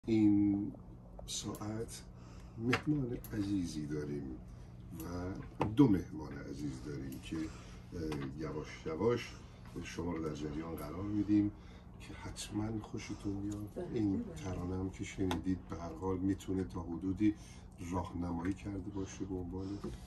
این ساعت مهمان عزیزی داریم و دو مهمان عزیز داریم که یواش یواش شما رو در جریان قرار میدیم که حتما خوشتون میاد. این ترانه هم که شنیدید به هر حال میتونه تا حدودی راهنمایی کرده باشه به عنوان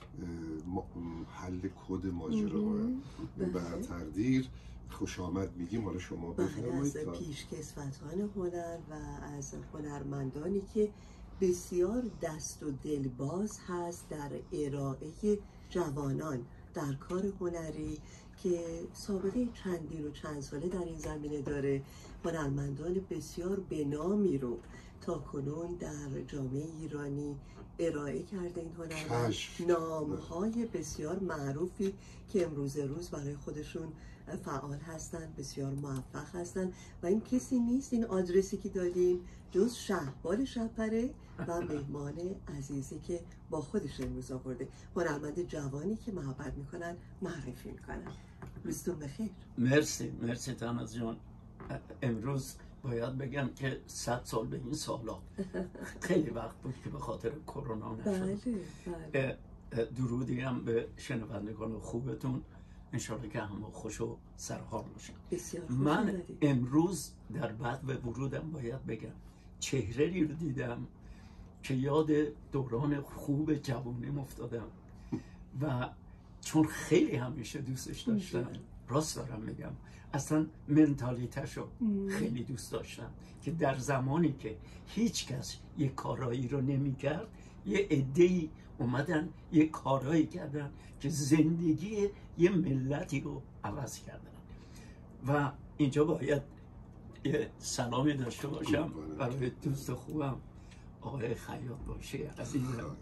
حل کد ماجرا و تقدیر. خوش آمد میگیم. حالا شما بفرمایید. از پیشکسوتان هنر و از هنرمندانی که بسیار دست و دلباز هست در ارائه جوانان در کار هنری که سابقه چندین و چند ساله در این زمینه داره. هنرمندان بسیار به نامی رو تا کنون در جامعه ایرانی ارائه کرده این هنرمند، نام‌های بسیار معروفی که امروز روز برای خودشون فعال هستن، بسیار موفق هستن و این کسی نیست، این آدرسی که دادیم جز شهبال شبپره و مهمان عزیزی که با خودش امروز آورده، هنرمند جوانی که محبت میکنن معرفی میکنن. روزتون بخیر. مرسی تناز جان. امروز باید بگم که 100 سال به این سالا خیلی وقت بود که به خاطر کرونا نشد. بله. درودی هم به شنوندگان خوبتون، انشالله که همه خوش و سرحال باشن. من امروز در بعد به ورودم باید بگم چهره‌ای رو دیدم که یاد دوران خوب جوانی افتادم و چون خیلی همیشه دوستش داشتم، راست دارم میگم، اصلا منتالیتشو خیلی دوست داشتم که در زمانی که هیچ کس یه کارایی رو نمی‌کرد یه عده‌ای اومدن یه کارایی کردن که زندگی یه ملتی رو عوض کردن. و اینجا باید یه سلامی داشته باشم برای دوست خوبم آقای خیاطباشی عزیزم.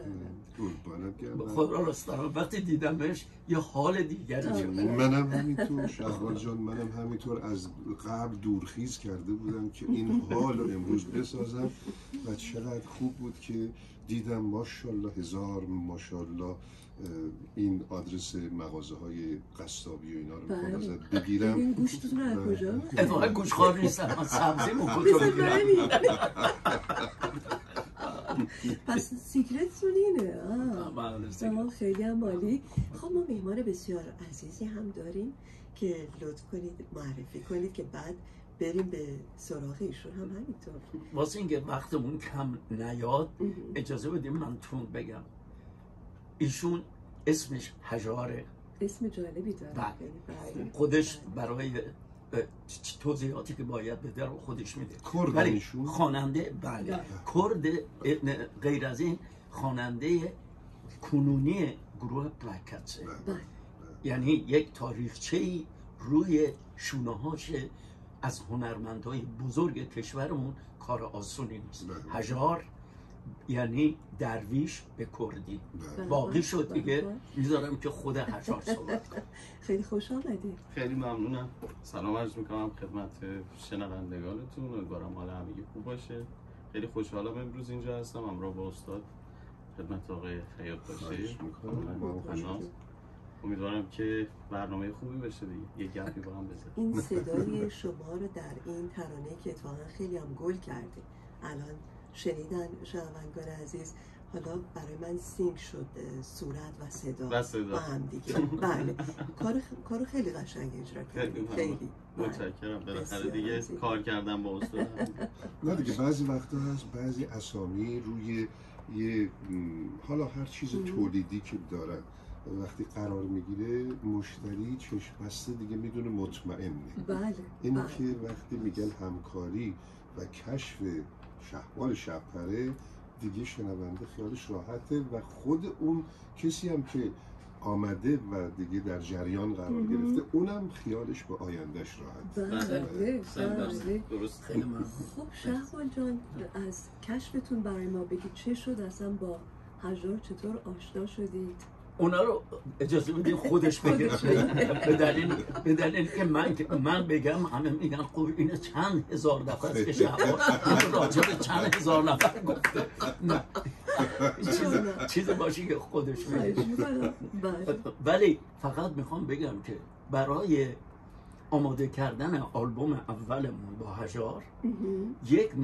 خدا راست دارم وقتی دیدمش یه حال دیگری شد. منم همینطور شهبال جان، منم همینطور از قبل دورخیز کرده بودم که این حال رو امروز بسازم و چقدر خوب بود که دیدم. ماشاءالله، هزار ماشاءالله. این آدرس مغازه های قصابی و اینا رو میخوام بگیرم. این گوشتتون رو کجا؟ اتفاقا گوشخوار نیستم، من سبزی کجا بگیرم. پس سیکرتتون اینه. خیلی هم عالی. خب ما مهمان بسیار عزیزی هم داریم که لطف کنید معرفی کنید که بعد بریم به سراغ ایشون هم همینطور. واسه اینکه وقتمون کم نیاد اجازه بدیم من تون بگم. ایشون اسمش هجاره. اسم جالبی داره. بله. خودش برای توضیحاتی که باید بده رو خودش میده. ولی خواننده، بله، کرد، غیر از این خواننده کنونی گروه پلاکتسه. یعنی یک تاریخچه‌ای روی شونه‌هاش از هنرمندای بزرگ کشورمون کار آسونی نیست. HaJar یعنی درویش به کردی. باقی شد دیگه میذارم که خود HaJar صحبت کنه. خیلی خوش آمدید. خیلی ممنونم. سلام عرض میکنم خدمت شنوندگانتون. امیدوارم حال همگی خوب باشه. خیلی خوشحالم امروز اینجا هستم همراه با استاد خدمت آقای خیاطباشی. امیدوارم که برنامه خوبی بشه دیگه. یه گپی با هم بزنیم. این صدای شما رو در این ترانه که اتفاقا خیلی هم گل کرده الان شنیدن شنوندگان عزیز، حالا برای من سینک شد صورت و صدا با هم دیگه. بله، کارو خیلی قشنگ اجرا کردید. خیلی متشکرم. بالاخره دیگه کار کردم با استاد. نه دیگه بعضی وقتا هست بعضی اسامی روی یه حالا هر چیز تولیدی که دارن وقتی قرار میگیره مشتری چشم بسته دیگه میدونه مطمئنه. بله. این که وقتی میگن همکاری و کشف شهبال شبپره دیگه شنونده خیالش راحته و خود اون کسی هم که آمده و دیگه در جریان قرار گرفته اونم خیالش به آیندهش راحت. بله. درست. خیلی ممنون. خب شهبال جان، از کشفتون برای ما بگید چه شد، اصلا با HaJar چطور آشنا شدید؟ اونا رو اجازه بدین خودش بگه. به دلیل که من بگم همه میگن خب این چند هزار دفعه است که شهبال راجع به چند هزار نفر گفته. نه چیز باشی که خودش میگه. ولی فقط میخوام بگم که برای آماده کردن آلبوم اولمون با HaJar یک ماه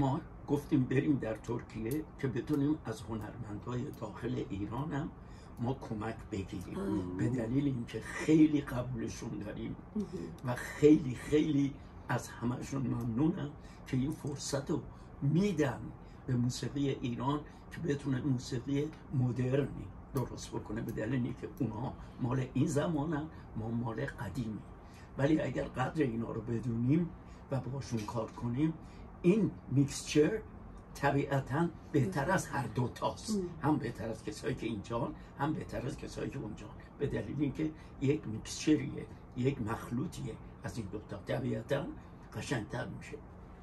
گفتیم بریم در ترکیه که بتونیم از هنرمندای داخل ایران هم ما کمک بگیریم، به دلیل اینکه خیلی قبولشون داریم و خیلی خیلی از همشون ممنونم که این فرصت رو میدن به موسیقی ایران که بتونه موسیقی مدرنی درست بکنه، به دلیل اینکه اونها مال این زمانن، ما مال قدیمی. ولی اگر قدر اینا رو بدونیم و باشون کار کنیم، این میکسچر طبیعتاً بهتر از هر دوتاست، هم بهتر از کسایی که اینجا، هم بهتر از کسایی که اونجا، به دلیل اینکه یک میکسچریه، یک مخلوطیه از این دوتا، طبیعتاً قشنگتر میشه.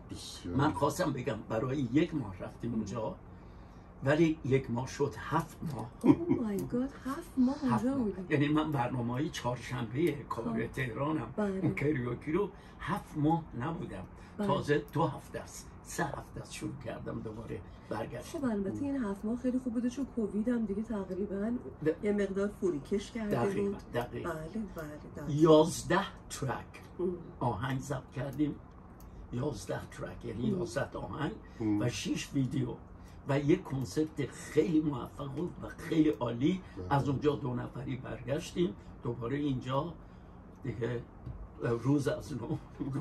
من خواستم بگم برای 1 ماه رفتیم اونجا، ولی 1 ماه شد 7 ماه. اوه مای گاد، 7 ماه اونجا بودم. یعنی من برنامه‌های 4شنبه کار تهرانم اون کریوکی رو 7 ماه نبودم. تازه 2 هفته است، 3 هفته است شروع کردم دوباره برگشت. خب البته این 7 ماه خیلی خوب بوده چون کووید هم دیگه تقریبا یه مقدار فروکش کرده بود. دقیقاً. بله 11 ترک آهنگ ضبط کردیم، 11 ترک یعنی 11 آهنگ و 6 ویدیو و یک کنسرت خیلی موفق بود و خیلی عالی. از اونجا 2 نفری برگشتیم دوباره اینجا دیگه، روز از نو.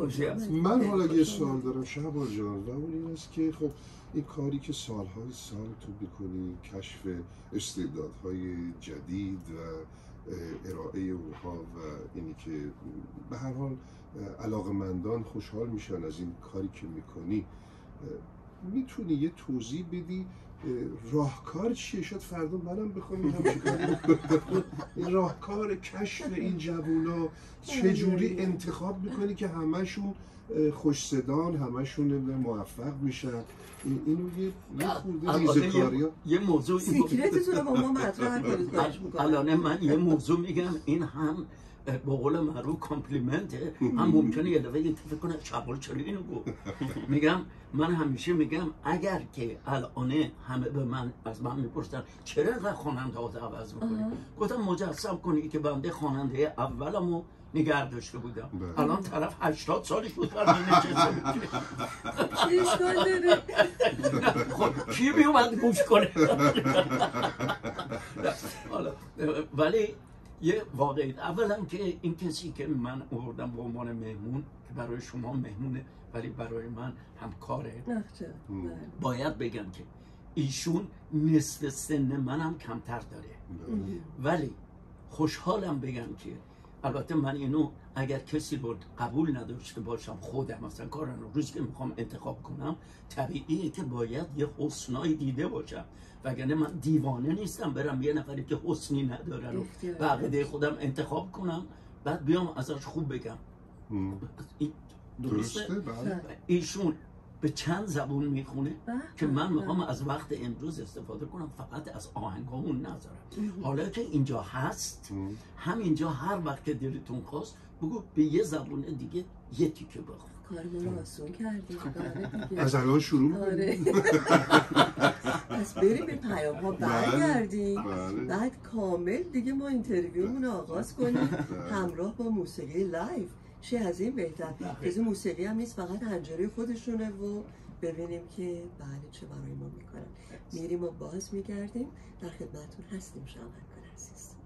من حالا یه سوال دارم شهبال جان، و اون این است که خب این کاری که سالهای سال تو میکنی، کشف استعدادهای جدید و ارائه اونها و اینی که به هر حال علاقمندان خوشحال میشن از این کاری که میکنی، میتونی یه توضیح بدی راهکار چیه؟ شاید فردا منم بخوام همچین کاری بکنم. این راهکار کشف این جوونا چجوری انتخاب میکنی که همشون خوش صدان، همشون موفق میشن؟ اینو یه خورده ریزکاری ها، یه موضوع سیکرتتون رو با ما مطرح کنید. الان من یه موضوع میگم، این هم به قول معروف کامپلیمنته، هم ممکنه یه دفعه یه فکر کنه شهبال چرا اینو گفت. میگم من همیشه میگم اگر که الان همه به من از من میپرسن چرا اینقدر خواننده ها عوض میکنی، گفتم مجسم کنی که بنده خواننده اولمو نگه داشته بودم، الان طرف 80 سالش بود برای نشسته. چه اشکال داره؟ خب کی میومد گوش کنه؟ ولی یه واقعیت، اولا که این کسی که من آوردم به عنوان مهمون که برای شما مهمونه ولی برای من همکاره، باید بگم که ایشون نصف سن منم کمتر داره، ولی خوشحالم بگم که البته من اینو اگر کسی رو قبول نداشته باشم خودم مثلا کارن رو روزی که میخوام انتخاب کنم، طبیعیه که باید یه حسنایی دیده باشم، وگرنه من دیوانه نیستم برم یه نفری که حسنی نداره رو به عقیده خودم انتخاب کنم بعد بیام ازش خوب بگم. درسته؟ ایشون به چند زبون میخونه که من میخوام از وقت امروز استفاده کنم فقط از آهنگامون نذارم. حالا که اینجا هست، همینجا هر وقت که دلتون خواست بگو به یه زبون دیگه یه تیکه بخون. کارمون رو آسون کردیم. از الان شروع کنیم. پس بریم به پیام ها برگردیم، بعد کامل دیگه ما اینترویومون رو آغاز کنیم همراه با موسیقی لایو. چه از این بهتر؟ که موسیقی هم نیست، فقط حنجره خودشونه و ببینیم که بله چه برای ما میکنن. میریم و باز میگردیم، در خدمتتون هستیم شهبال عزیز.